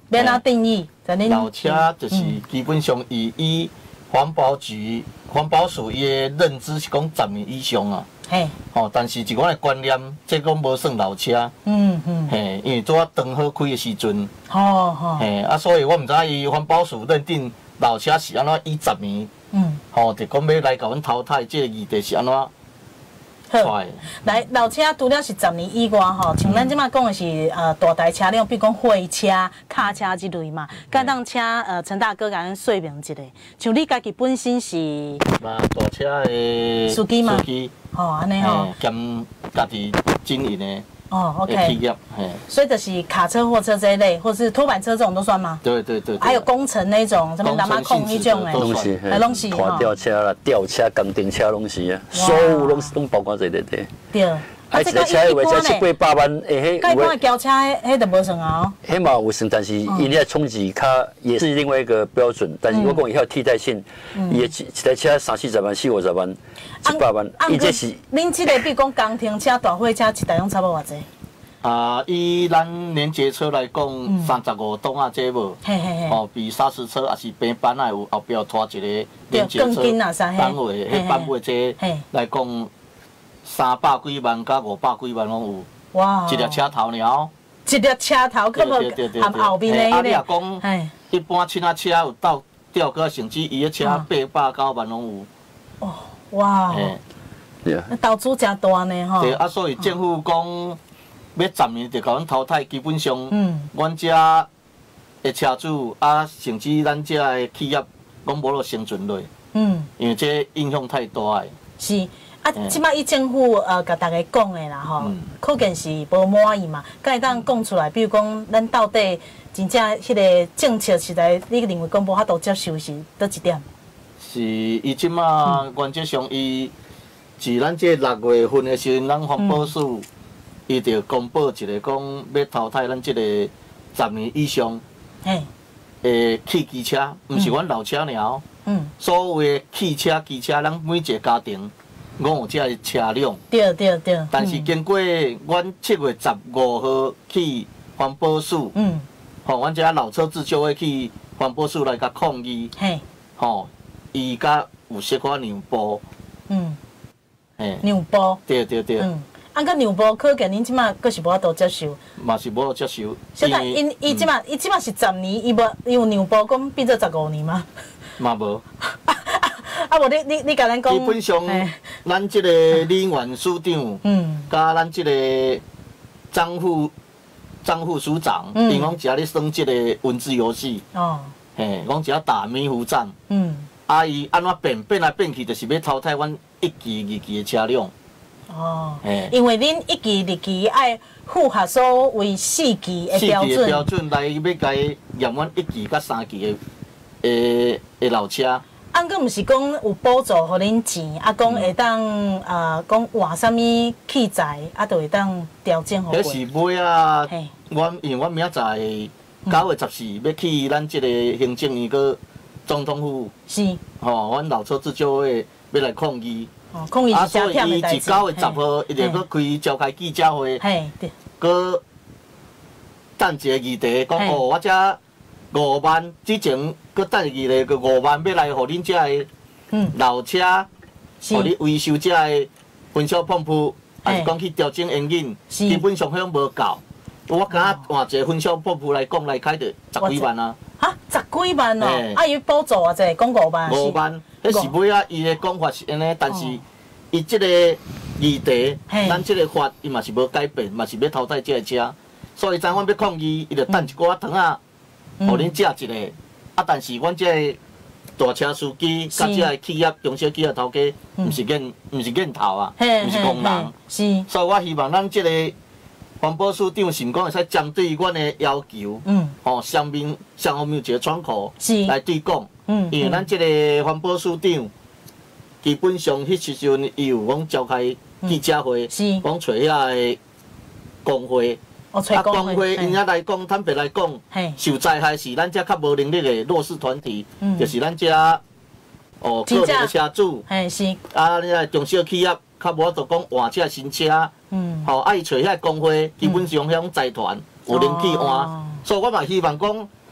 免哪定义？在恁老车就是基本上以以环保局、环保署伊的认知是讲十年以上啊。 嘿， 哦，但是一款的观念，这讲无算老车。嗯嗯。嘿，因为做啊灯好开的时阵。哦哦。嘿，啊，所以我唔知伊环保署认定老车是安怎以十年。嗯。哦，就讲要来甲阮淘汰，这个议题是安怎？ 好，来老车除了是十年以外吼，像咱即马讲的是呃大台车辆，比如讲货车、卡车之类嘛。该当车呃陈大哥甲咱说明一下，像你家己本身是嘛大车的司机嘛？ 司机哦，安尼吼， 兼家己经营的哦 ，OK， 企业，嘿， 所以就是卡车、货车这一类，或是拖板车这种都算吗？ 对对对。 还有工程那种，什么南马控那种诶， 拢是， 还拢是拖吊车啦、吊车、钢电车拢是啊，所有拢是拢包括在内底。 对。 啊，一个车话才七八百万，诶， 迄有诶。轿车迄迄就无算啊。 迄嘛有算，但是因咧冲击卡也是另外一个标准。但是我讲以后替代性，伊一一台车三四十万、四五十万、七八万，伊这是。 恁即个比如讲工程车、大货车一台拢差不多偌济？ 啊，以咱连接车来讲，三十五吨啊，这无，哦，比砂石车也是平板啊，有后壁拖一个连接车单位，迄单位这来讲，三百几万到五百几万拢有。哇！一粒车头了。 一粒车头，可无含后面的迄个。 啊，你若讲，一般其他车有到吊个甚至伊个车八百九万拢有。 哦，哇！投资真大呢吼。 对啊，所以政府讲。要十年就甲阮淘汰，基本上，阮遮的车主啊，甚至咱遮的企业，拢无落生存落。嗯，因为这影响太大诶。 是啊，即摆伊政府呃，甲大家讲诶啦吼，可见是无满意嘛。敢会当讲出来，比如讲，咱到底真正迄个政策实在，你认为讲无法度接受是倒一点？ 是，伊即摆原则上伊，自咱这六月份诶时阵，咱环保署。伊就公布一个讲要淘汰咱即个十年以上诶汽机车，毋是阮老车尔。嗯。所有诶汽车、机车，咱每一个家庭拢有这个车辆。 对对对。 但是经过阮七月十五号去环保署，嗯，吼，阮遮老车子就会去环保署来甲抗议。嘿。吼，伊甲有小可让步。嗯。 嘿。让步。 对对对。嗯。 啊，个让步可见恁即马阁是无法度接受， 嘛是无法度接受。 现在因伊即马伊即马是十年，伊无伊有让步讲变做十五年吗？ 嘛无。 啊无你你你甲咱讲。 基本上，咱即个李元署长，嗯，甲咱即个张副张副署长，因拢只咧耍即个文字游戏。哦。嘿，讲只打迷糊战。嗯。啊，伊安怎变变来变去，就是要淘汰阮一期、二期的车辆。 哦，因为恁一期、二期爱符合所谓四期的标准， 四期的标准来要甲伊验阮一期甲三期的诶诶老车。 按个毋是讲有补助互恁钱，啊讲会当啊讲换啥物器材，啊就会当调整互。 迄是买啊，阮因为阮明仔载九月十四要去咱即个行政院个总统府，是，吼，阮老车子就会要来抗议。 抗议是真忝的代志。啊，所以伊一九月十号，伊就要开召开记者会，搁等一个议题，讲哦，我遮五万之前，搁等一个议题，搁五万要来互恁遮的老车，互你维修遮的分销泵浦，还是讲去调整引擎，基本上向无够。我敢换一个分销泵浦来讲来开着十几万啊！ 哈，十几万哦！啊，伊补助啊，这讲五万。 五万。迄是尾啊，伊的讲法是安尼，但是伊即个议题，咱即个法伊嘛是无改变，嘛是要淘汰即个车，所以咱阮要抗议，伊就等一寡糖啊，互恁食一个。啊，但是阮即个大车司机甲即个企业中小企业头家，毋是瘾，毋是瘾头啊，毋是工人。是。所以我希望咱即个环保署长是讲会使针对阮的要求，嗯，吼，上面上方面有一个窗口来对讲。嗯，因为咱即个环保署长，基本上迄时阵伊有讲召开记者会，讲找遐个工会，啊工会因遐来讲，坦白来讲，受灾害是咱遮较无能力的弱势团体，就是咱遮哦个人的车主，是啊，你来中小企业较无法度讲换遮新车，嗯，吼，啊伊找遐工会，基本上遐种财团有能去换，所以我嘛希望讲。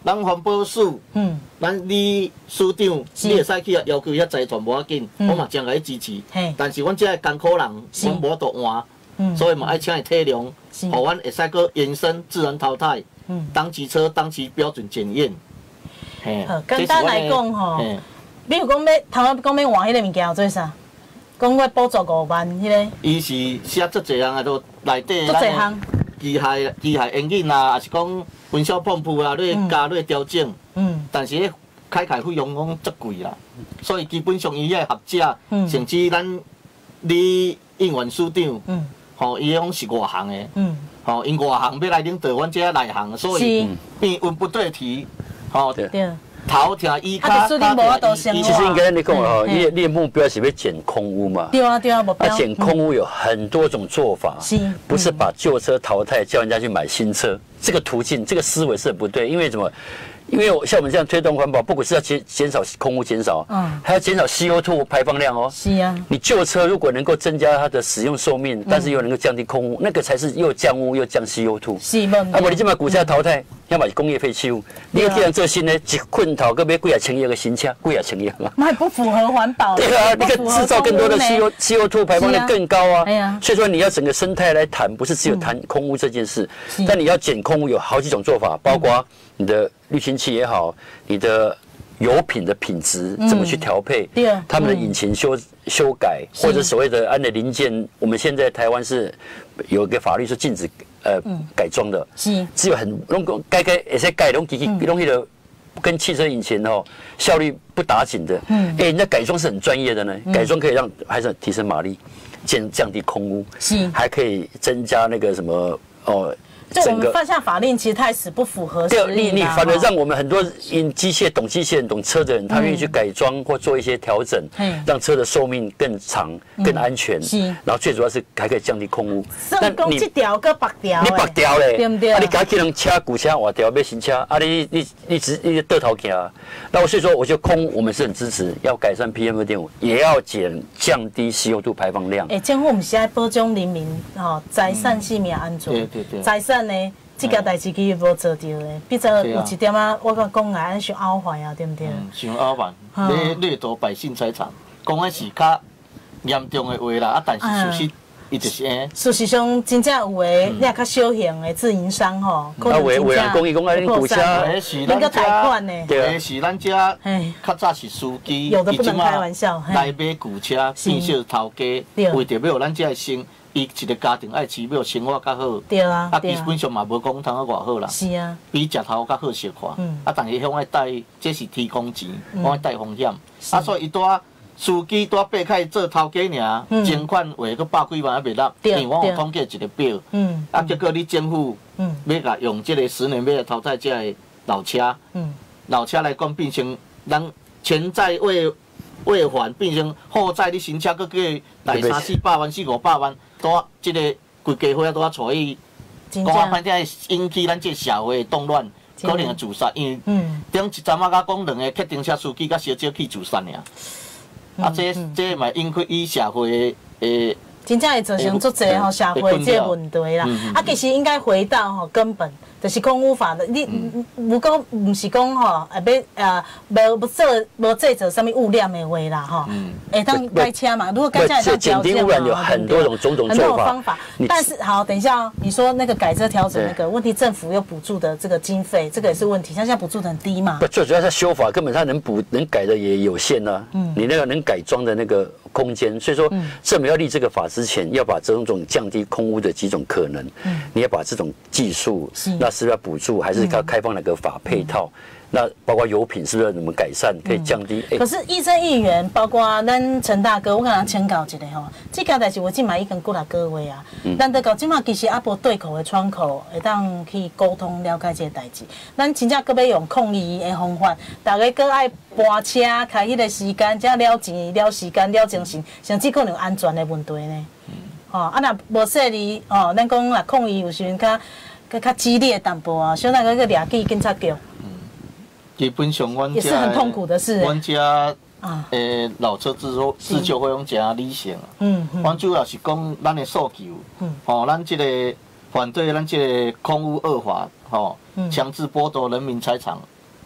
咱环保署，嗯，咱李署长，你会使去要求遐财团无要紧，我嘛将来支持。但是阮这艰苦人，阮无得换，所以嘛爱请伊体谅，互阮会使个延伸自然淘汰，当机车当期标准检验。 简单来讲吼，比如讲要头仔讲要换迄个物件做啥？讲我补助五万，迄个。 伊是写足侪项啊，都内底。 足侪项。 机械机械引擎啊，还是讲温销pom布啊，你加你调整。嗯。但是迄开开费用讲足贵啦，所以基本上伊遐合作，甚至咱李应元署长，嗯，吼，伊讲是外行的，嗯，吼，因外行要来领导阮遮内行，所以变文不对题，吼。对。头听伊卡， 其实应该你讲哦，你你的目标是要减空污嘛？ 对啊对啊，目标。 啊，减空污有很多种做法，不是把旧车淘汰，叫人家去买新车，这个途径、这个思维是很不对。因为什么？因为像我们这样推动环保，不只是要减减少空污减少，嗯，还要减少 C O 二 排放量哦。 是啊。 你旧车如果能够增加它的使用寿命，但是又能够降低空污，那个才是又降污又降 C O 二。 是嘛？ 啊，不，你这把股价淘汰，要买工业废弃物，你既然做新的，一困头个买几啊千亿个新车，几啊千亿嘛。 那还不符合环保。 对啊，你可制造更多的 C O C O 二 排放量更高啊。 哎呀。 所以说你要整个生态来谈，不是只有谈空污这件事，但你要减空污有好几种做法，包括你的滤清器也好，你的油品的品质怎么去调配，嗯、他们的引擎修修改，或者所谓的安的零件，我们现在台湾是有一个法律是禁止呃、嗯、改装的，是只有很弄该该也是改东机器东西的。跟汽车引擎哦效率不打紧的，嗯，哎，那改装是很专业的呢，嗯、改装可以让还是提升马力，降降低空污，是还可以增加那个什么哦。 就我们犯下法令，其实它是不符合实力的。你你反而让我们很多因机械懂机械人、懂车的人，他愿意去改装或做一些调整，让车的寿命更长、更安全。然后最主要是还可以降低空污。 那你这条个白条， 你白条嘞， 对不对？ 啊，你家去人车古车换掉买新车，啊，你你你只你倒头行。那我所以说，我觉得空我们是很支持，要改善 P M 二点五，也要减降低 C O 二 排放量。 哎，政府我们现在保障人民吼财产性命安全， 对对对， 财产。呢，这件代志其实无做到的，比做有一点啊，我讲讲来，想拗坏啊，对不对？ 嗯，想拗坏，你掠夺百姓财产，讲的是较严重的话啦，啊，但是事实伊就是安。 事实上，真正有诶，你也较小型的自营商吼，可能真正破产， 能够贷款呢。 对，是咱遮较早是司机， 有的不能开玩笑， 来买旧车，变小头家，为着要咱遮的生。伊一个家庭爱饲要生活较好， 对啊， 啊基本上嘛无讲通啊偌好啦， 是啊， 比食头较好些看，嗯，啊但是向爱带，这是提供钱，我爱带风险，啊所以伊带司机带爬开做头家尔，捐款话个百几万还袂落，因为我有统计一个表，嗯，啊结果你政府，嗯，要甲用这个十年要来淘汰这个老车，嗯，老车来讲变成咱潜在未未还，变成后债你新车搁计来三四百万、四五百万。多即个规家伙啊，多带伊，讲啊，反正引起咱这社会动乱，可能会自杀，因为顶一阵啊，甲讲两个客停车司机甲小姐去自杀尔，啊，这这嘛引起伊社会诶， 真正会造成足侪吼社会这个问题啦。啊，其实应该回到吼根本，就是空污法的。你如果唔是讲吼，诶要呃无无做无制造什么污染的话啦吼，会当改车嘛。如果改车会当调整嘛， 有很多种种种做法。 方法。但是好，等一下哦，你说那个改车调整那个问题，政府有补助的这个经费，这个也是问题。像现在补助很低嘛。 不，最主要是修法根本它能补能改的也有限啊。嗯。你那个能改装的那个空间，所以说政府要立这个法之前，要把这种种降低空污的几种可能，你要把这种技术，那是不是要补助，还是要开放哪个法配套？那包括油品是不是怎么改善，可以降低？ 可是议政议员，包括咱陈大哥，我跟他请教一下吼，这件代志我今嘛已经过来个月啊，咱到到今嘛其实也无对口的窗口，会当去沟通了解这个代志。咱真正搁要用控议的方法，大家搁爱搬车开迄个时间，才了钱、了时间、了精神，甚至可能有安全的问题呢。吼、哦，啊若无说你哦，咱讲若控议有时阵较较较激烈淡薄啊，小那个个掠去警察局。 基本上，阮也是很痛苦的事。 阮家诶老车自救自救费用真理性啊。嗯嗯。阮主要是讲咱的诉求，嗯，吼，咱这个反对咱这个空污恶法，吼，强制剥夺人民财产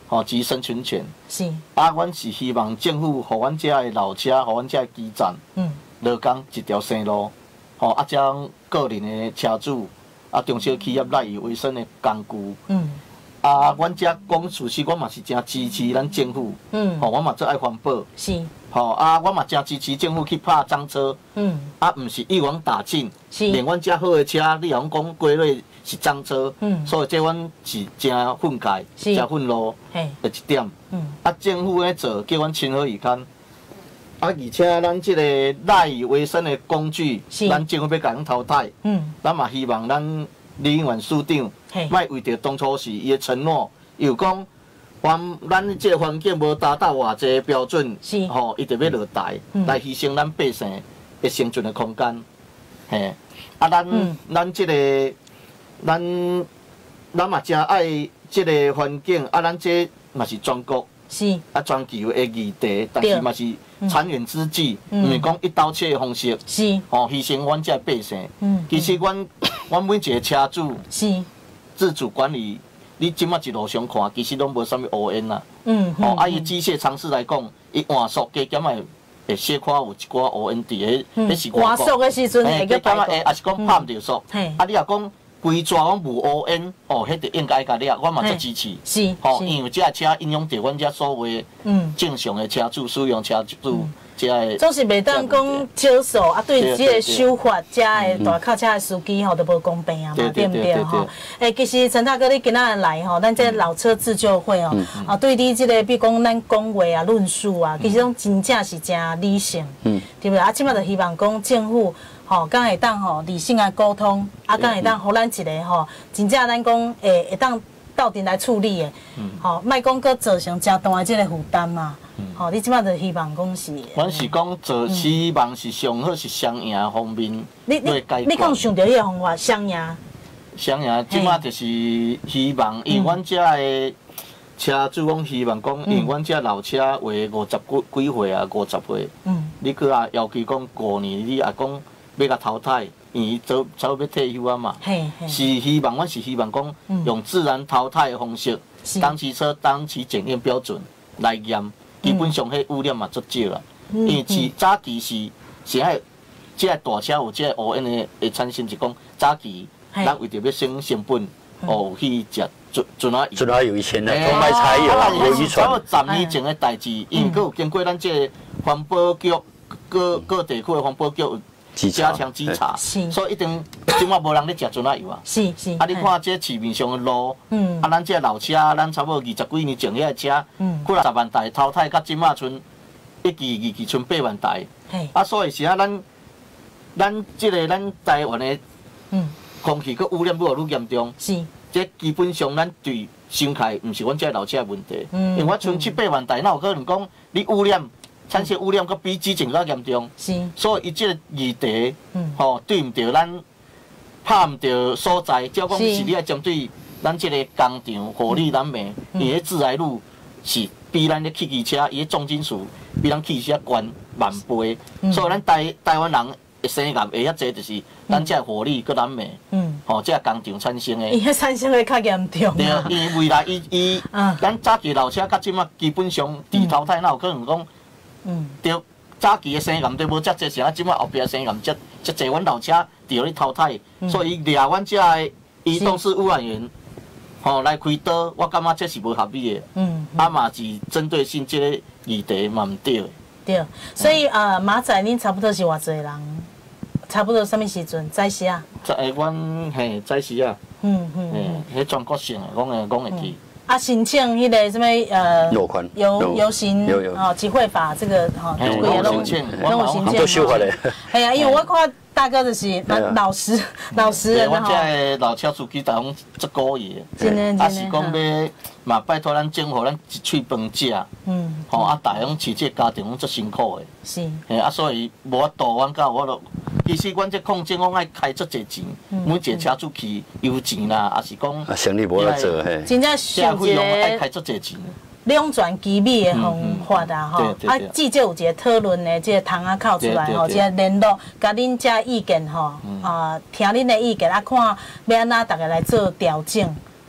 吼及生存权。 是。 啊，阮是希望政府互阮遮的老车，互阮遮的基站，嗯，落工一条生路，吼啊，将个人的车主，啊，中小企业赖以为生的工具，嗯。啊，阮遮讲事实，我嘛是真支持咱政府，嗯，吼，我嘛最爱环保， 是， 吼啊，我嘛真支持政府去拍赃车，嗯，啊，毋是一网打尽，是，连阮遮好的车，你若讲过类是赃车，嗯，所以这阮是真愤慨，真愤怒的一点，嗯，啊，政府咧做，叫阮情何以堪？啊，而且咱即个赖以为生的工具，咱政府要甲咱淘汰，嗯，咱嘛希望咱李永元署长。莫为着当初是伊的承诺，又讲，环咱这个环境无达到偌济标准，吼，伊就要落台，嗯、来牺牲咱百姓的生存的空间。嘿，啊，咱、嗯、咱这个，咱咱嘛真爱这个环境，啊，咱这嘛是全国，是啊，全球的议题，但是嘛是长远之计，毋是讲一刀切的方式，是，吼，牺牲阮这百姓。嗯，其实阮阮每一个车主是。自主管理，你即马一路上看，其实拢无啥物乌烟啦。嗯。哦，啊，伊机械常识来讲，伊换速加减会会小可有一寡乌烟伫个，迄是换速的时阵会个排。诶，也是讲拍毋着速。嘿。啊，你若讲规抓拢无乌烟，哦，迄就应该甲了，我嘛足支持。是。吼，因为这车影响着阮遮所有嗯正常的车主、使用车主。 总是袂当讲超速啊，对即个守法遮的大客车的司机吼都无公平啊嘛，对不对吼？诶，其实陈大哥你今仔来吼，咱这老车自救会哦，啊，对你即个比如讲咱讲话啊、论述啊，其实拢真正是真理性，对不对？啊，即摆就希望讲政府吼，敢会当吼理性啊沟通，啊，敢会当互咱一个吼，真正咱讲会会当到底来处理的，吼，莫讲搁造成真大的即个负担嘛。吼，你即摆就希望讲是， 阮是讲做希望是上好是双赢方面， 你你你讲想到迄个方法双赢？ 双赢，即摆就是希望，因为阮遮的车主讲希望讲，因为阮遮老车为五十几几岁啊，五十岁，嗯，你搁啊要求讲过年你也讲要甲淘汰，因为早早要退休啊嘛，是希望，阮是希望讲用自然淘汰的方式，当期车当期检验标准来验。基本上，迄污染嘛足少啦，因为是早期是是爱，即个大车有即个乌烟的会产生，是讲早期咱为着要省成本，哦去食准准啊油。 准啊油以前呢，都卖柴油啊，有遗传。 十年前的代志，因为佮有经过咱即个环保局各各地区的环保局加强稽查，所以一定即马无人咧食准啊油啊。 是是。 啊，你看即市面上的路，啊，咱即个老车，咱差不多二十几年前遐车，过来十万台淘汰，到即马剩一期二期剩八万台。啊，所以是啊，咱咱即个咱台湾的空气佮污染愈来愈严重。是。即基本上咱对生态毋是阮遮老车的问题，因为我剩七八万台，哪有可能讲你污染？产生污染佮比之前较严重，是，所以伊即个议题，吼对毋着咱拍毋着所在，只要讲是你爱针对咱即个工厂互利咱卖，伊迄自来率是比咱咧汽机车伊迄重金属比咱汽车悬万倍，所以咱台台湾人会生癌会遐济，就是咱即个互利佮咱卖，吼即个工厂产生的。 伊迄产生的较严重。 对，因为未来伊伊，咱早期老车甲即马基本上伫淘汰，哪有可能讲？嗯，对，早期的生癌对无遮济，是啊，即摆后壁的生癌遮遮济，阮老车伫咧淘汰，所以伊掠阮遮的移动式污染源，吼来开刀，我感觉这是无合理的。嗯，啊嘛是针对性即个议题嘛毋对。 对，所以呃，马仔恁差不多是偌济人，差不多什么时阵？早时啊？ 在阮嘿早时啊。嗯嗯。嘿，迄全国性的，讲会讲会记。 啊，申请迄个什么呃，游游行哦，集会法这个哈， 都有申请， 拢有申请。 都修法嘞。 系啊，因为我看大哥就是老实老实人哈。我这老车司机逐拢足古意的，啊是讲要嘛拜托咱政府，咱一喙饭食，嗯，吼啊，大家饲这家庭拢足辛苦的。是。嘿啊，所以无法度，阮甲我都。其实，阮这控制我爱开足侪钱，每一个车主去油钱啦，也是讲啊，生意无得做嘿。 真正想一个爱开足侪钱。 两全其美的方法啊，吼！啊，至少有一个讨论的这个窗仔口出来吼，一个联络，甲恁遮意见吼，啊，听恁的意见啊，看要安怎大家来做调整。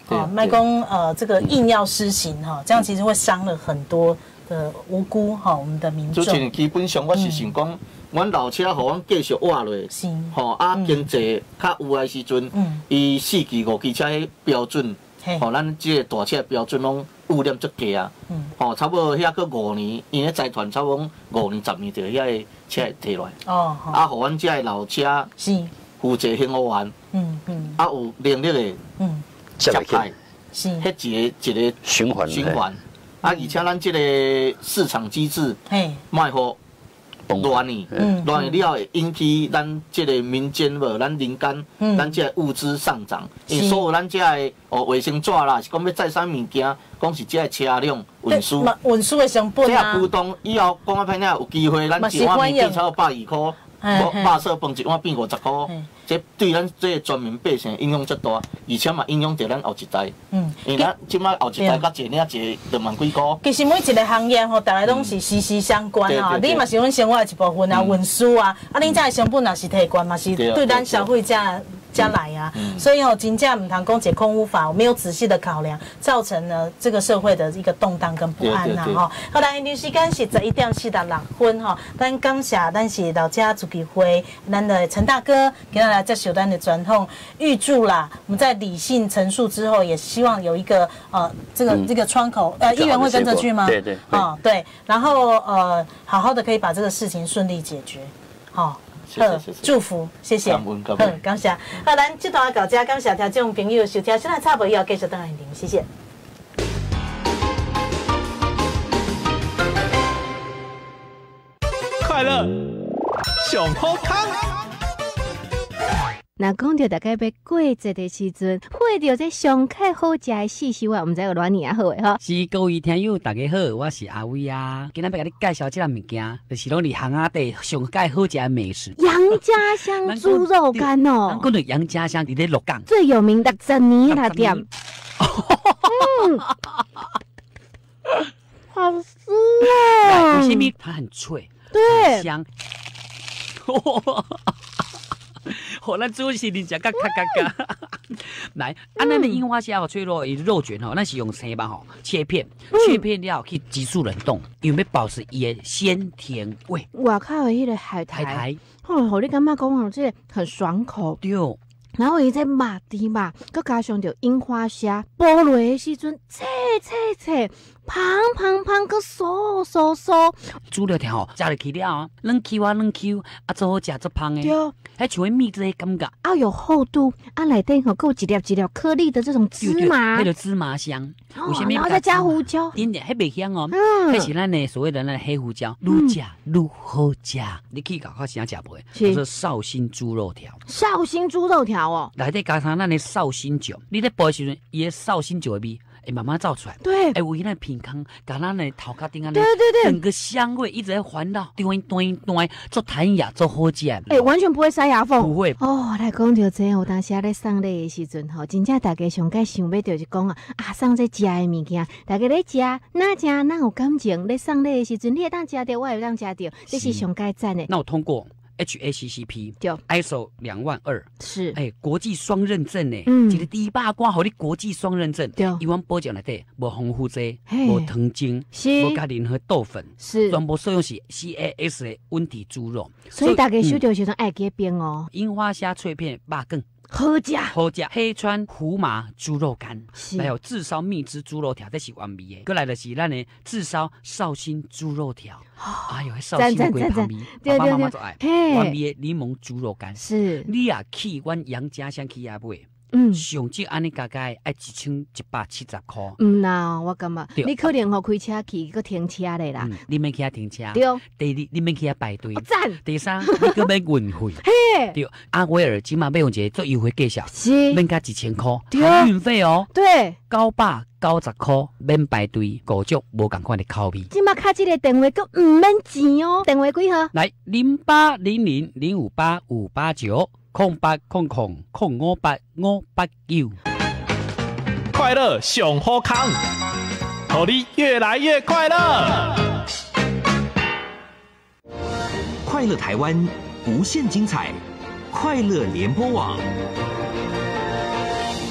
啊，麦公呃这个硬要施行哈，这样其实会伤了很多的无辜哈，我们的民众。 之前基本上我是想讲，阮老车互阮继续挖落，吼啊经济较有诶时阵，伊四期五期车迄标准，吼咱即个大车标准拢污染足低啊，吼差不多遐个五年，因咧财团差不多五年十年就遐个车摕落来，哦，啊互阮即个老车是负责幸福完，嗯嗯，啊有能力诶，嗯，接派，是，迄一个一个循环循环。啊，而且咱这个市场机制，卖互乱去，乱去了会引起咱这个民间无，咱人间，咱这物资上涨，因为所有咱这个哦卫生纸啦，是讲要载啥物件，讲是这个车辆运输， 运输的成本啊。 这浮动以后讲啊歹听，有机会咱一碗面变超百二块，肉色饭一碗变五十块。这对咱这个全民百姓影响足大，而且嘛影响到咱后一代。嗯，因为咱即摆后一代甲一领一两万几箍。 其实每一个行业吼，大家拢是息息相关啊。你嘛是阮生活的一部分啊，运输啊，啊，恁遮的成本也是提关嘛，是对咱消费者加来啊。所以哦，真正唔通讲解空污法，没有仔细的考量，造成了这个社会的一个动荡跟不安呐吼。好啦，因时间是十一点四十六分吼，咱感谢咱是老家主计会咱的陈大哥给大家。在首单的转统，预祝啦！我们在理性陈述之后，也希望有一个呃，这个、嗯、这个窗口，呃，议员会跟着去吗？ 对对， 啊、哦、对，然后呃，好好的可以把这个事情顺利解决，好、哦， 呃， 祝福，谢谢，嗯，感谢。好，咱这段到这，感谢听众朋友收听，现在差不多要继续等来听，谢谢。 快乐，上好康。 那讲到大概要过节的时阵，配到这上客好食的四小碗，唔知有偌年好诶吼。 是各位听友大家好，我是阿威啊。今日要甲你介绍这个物件，就是拢伫巷仔底上介好食的美食。 杨家香猪肉干哦， 咱讲到杨家香，伫咧鹿港最有名的十年那店。嗯，好酥哦！ 为什么它很脆？ 对， 很香。好，咱做是你食个咔咔咔。来，按咱的樱花虾和脆弱的肉卷吼，咱是用生吧吼切片，切片了去急速冷冻，因为要保持伊的鲜甜味。 外口的迄个海苔，海苔，哦，互你感觉讲哦，这个很爽口。 对。 然后伊这麻甜嘛，佮加上着樱花虾，剥落的时阵，脆脆脆，香香香，佮酥酥酥。 煮了条吼，食入去了啊，软 Q 啊软 Q， 啊做好食做香的。对，还像蜜汁的感觉。 啊有厚度，啊内底吼够一粒一粒颗粒的这种芝麻， 那个芝麻香。 为什么？然后再加胡椒， 点点，还袂香哦。嗯，那是咱的所谓的那黑胡椒，愈食愈好食。你可以搞看啥食袂？就是绍兴猪肉条。 绍兴猪肉条哦， 内底加上咱的绍兴酒，你在煲的时阵，伊的绍兴酒的味会慢慢造出来。 对， 哎，有伊那品康，甲咱的头壳顶啊， 对对对， 整个香味一直在环绕，端端端，做弹牙，做好食。 哎，完全不会塞牙缝， 不会。 哦，来讲到这，有当时咧送礼的时阵吼，真正大家上该想要就是讲啊，啊送这食的物件，大家咧食，哪食哪有感情，咧送礼的时阵，你会当食到，我也会当食到，这是上该赞的。 那我通过。H A C C P 对 I S O 两万二是哎国际双认证呢，嗯，一个第一把关好你国际双认证， 对， 一碗保证内底无防腐剂，无糖精， 是无加任何豆粉， 是全部使用是 C A S 的温体猪肉， 所以大家收到时阵爱记边哦。 樱花虾脆片肉羹。 好食， 好食。黑川胡麻猪肉干，还有炙烧蜜汁猪肉条，这是完美的。过来的是咱的炙烧绍兴猪肉条，哎呦，绍兴龟旁边，爸爸妈妈最爱。完美的柠檬猪肉干， 是。 你也去阮杨家乡去也买。 嗯， 上少安尼加加爱一千一百七十块。 嗯呐，我感觉你可能吼开车去，佮停车咧啦。 嗯，你免去遐停车。 对。 第二，你免去遐排队。 赞。 第三，你佮免运费。 嘿。 对，阿威尔今嘛要用一个做优惠介绍， 是。 免加一千块， 含运费哦。 对。 九百九十块，免排队，五种无共款的口味。 今嘛卡这个电话佮唔免钱哦，电话几号？ 来零八零零零五八五八九。空八空空空五八五八九， 快乐上好康，让你越来越快乐。 快乐台湾，无限精彩，快乐联播网。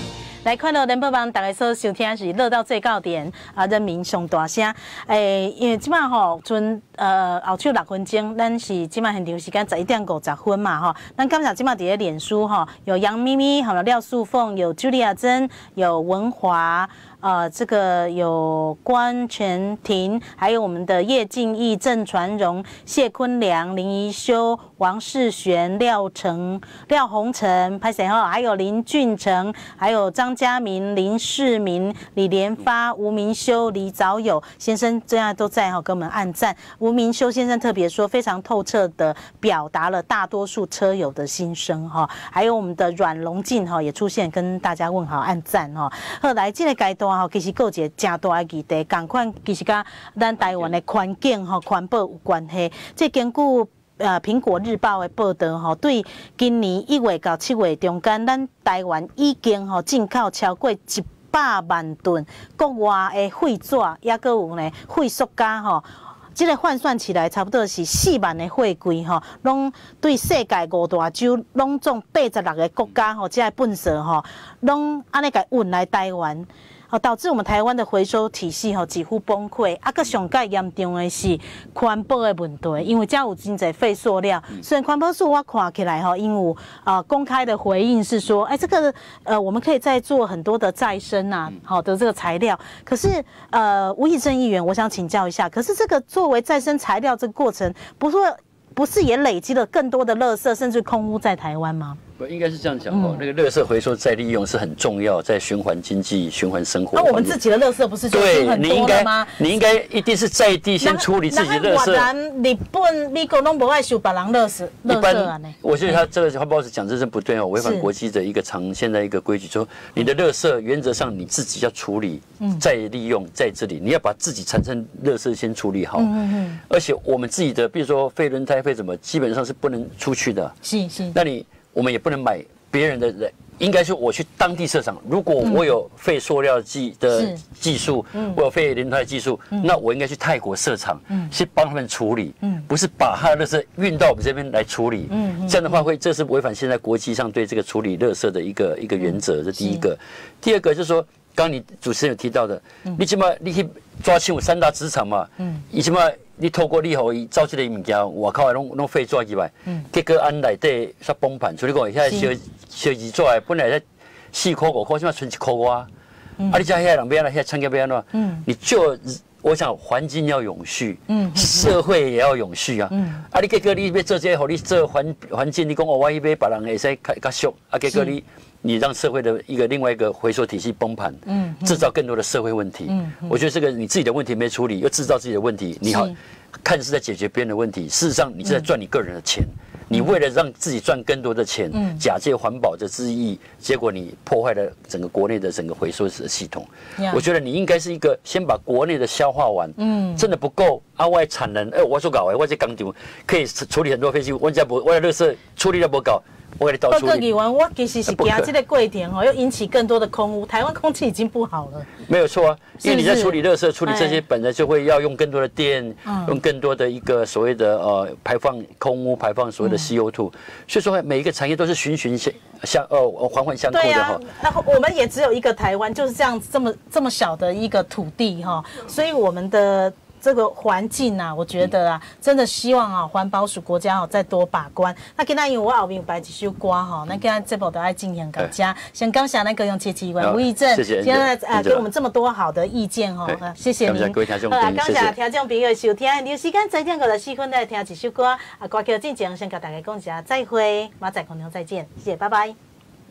来快乐联播网，大家所收听的是乐到最高点啊，人民上大声。诶，因为即摆吼，剩呃后手六分钟，咱是即摆现场时间十一点五十分嘛吼。咱感谢即摆伫咧脸书吼，有杨咪咪，还有廖素凤，有茱莉亚珍，有文华。呃，这个有关全婷，还有我们的叶敬义、郑传荣、谢坤良、林宜修、王世璇、廖成、廖宏成，拍谁哈？还有林俊成，还有张家明、林世明、李连发、吴明修、李早友先生，这样都在哈，给我们按赞。吴明修先生特别说，非常透彻的表达了大多数车友的心声哈。还有我们的阮龙进哈也出现，跟大家问好、按赞哈。后来这个阶段。其实有一个真大的议题，同款其实甲咱台湾的环境吼环保有关系。这根据呃苹果日报的报道吼，对今年一月到七月中间，咱台湾已经吼进口超过一百万吨国外的废纸，也阁有呢废塑胶吼。这个换算起来，差不多是四万的货柜吼，拢对世界五大洲，拢总八十六个国家吼，这个粪扫吼，拢安尼甲运来台湾。哦，导致我们台湾的回收体系吼几乎崩溃。啊，个上介严重的是环保的问题，因为这有真侪废塑料。虽然环保署我看起来吼，因为啊公开的回应是说，哎，这个呃我们可以再做很多的再生啊，好的这个材料。可是呃吴益政议员，我想请教一下，可是这个作为再生材料这个过程，不是不是也累积了更多的垃圾，甚至空污在台湾吗？ 不应该是这样讲哦，嗯、那个垃圾回收再利用是很重要，在循环经济、循环生活。 那、啊、我们自己的垃圾不是就已经很多了吗？ 你应该一定是在地先处理自己的垃圾。 然日本、美国拢不爱收别人垃圾， 一般我觉得他这个环保署讲这是不对哦，违反国际的一个常现在一个规矩，说你的垃圾原则上你自己要处理，嗯、再利用在这里，你要把自己产生垃圾先处理好。嗯嗯嗯。而且我们自己的，比如说废轮胎、废什么，基本上是不能出去的。 是是。 那你。我们也不能买别人的人，应该是我去当地设厂。如果我有废塑料技的技术，嗯、我有废轮胎的技术，嗯、那我应该去泰国设厂，嗯、去帮他们处理，嗯、不是把他的垃圾运到我们这边来处理。嗯、这样的话会，这是违反现在国际上对这个处理垃圾的一个一个原则。这第一个，第二个就是说，刚刚你主持人有提到的，嗯、你起码你去抓清三大资产嘛，嗯，你起码。你透过你互伊造这个物件，外口拢拢废纸入来，嗯、结果安内底煞崩盘。所以讲，遐小小二纸本来才四块五块，现在剩一块外。嗯、啊，你家遐人要安怎，遐产业要安怎？嗯，你就我想环境要永续，嗯，社会也要永续啊。嗯，啊，你结果你要做这个，互你做环环境，你讲哦，我去买别人会使较较俗，啊，结果你。你让社会的一个另外一个回收体系崩盘，嗯，制造更多的社会问题。嗯，我觉得这个你自己的问题没处理，又制造自己的问题，你好看是在解决别人的问题，事实上你是在赚你个人的钱。你为了让自己赚更多的钱，嗯、假借环保的之意，结果你破坏了整个国内的整个回收的系统。Yeah. 我觉得你应该是一个先把国内的消化完，嗯，真的不够，啊，外产能，哎、欸，我说搞哎，我这工厂可以处理很多废弃物，我家不，我的垃圾处理都不搞。我给你倒处理。不过议员， 我其实是惊这个过程吼，又引起更多的空污。台湾空气已经不好了。没有错啊，因为你在处理垃圾、处理这些，本来就会要用更多的电，用更多的一个所谓的呃排放空污、排放所谓的 C O 二。所以说每一个产业都是循循相相呃环环相扣的哈。 然后我们也只有一个台湾，就是这样这么这么小的一个土地哈，所以我们的。这个环境啊，我觉得啊，真的希望啊，环保署国家哦再多把关。那今天因为我后面有摆一首歌哈，那今天这部都要进行到家。先感谢那个用七七万吴益政，今天呃给我们这么多好的意见哈，谢谢您。 各位听众朋友， 感谢听众朋友收听。有时间十点五十四分来听一首歌啊，歌曲进前先跟大家讲一下再会，马仔空中再见，谢谢，拜拜。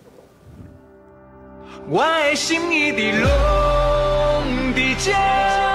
我的心意伫拢伫这。